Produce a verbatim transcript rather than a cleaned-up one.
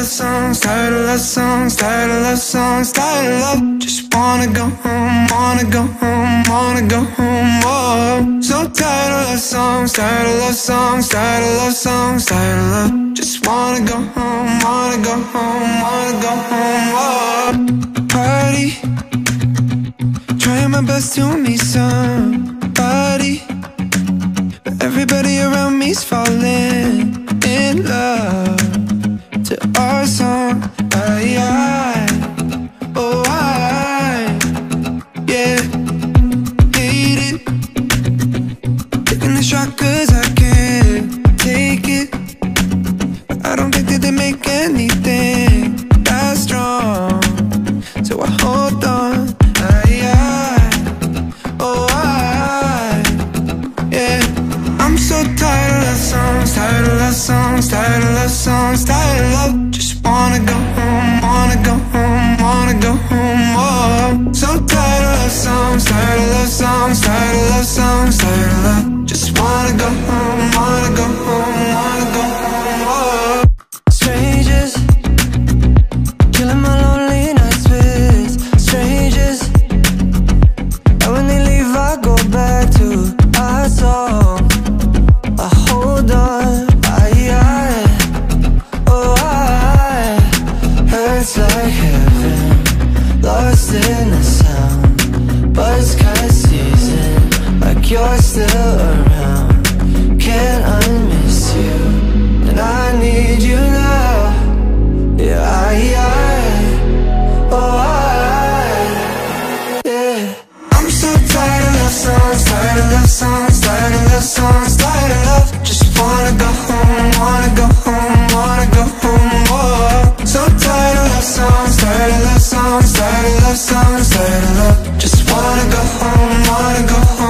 love songs, tired of love songs, tired of love songs, tired of love. Just wanna go home, wanna go home, wanna go home. Oh, so tired of love songs, tired of love songs, tired of love songs, tired of love. Just wanna go home, wanna go home, wanna go home. Oh, party, trying my best to meet somebody, but everybody around me's falling in love to our song. I, I, oh I, yeah, hate it, taking the shot cause I can't take it, but I don't think that they make anything that strong, so I hold on. I, I, oh I, yeah. I'm so tired of love songs, tired of love songs, tired of love songs, tired of love. Just wanna go home, wanna go home, wanna go home. Oh, so tired of love songs, tired of love songs, tired of love songs, tired of love. Just wanna go home, wanna go home, wanna go home. Oh, strangers, killing my lonely nights with strangers, and when they leave I go back to our song. I hold on, I, I, oh I, hurts like heaven, lost in the sound, buzzcut season, like you're still around. Can't unmiss you, and I need you now. Yeah, I, I, oh I, yeah. I'm so tired of love songs, tired of love songs, tired of love songs, tired of love. Just wanna go home, wanna go home, wanna go home. Oh, so tired of love songs, tired of love songs, tired of love songs, tired of love. Just wanna go home, wanna go home.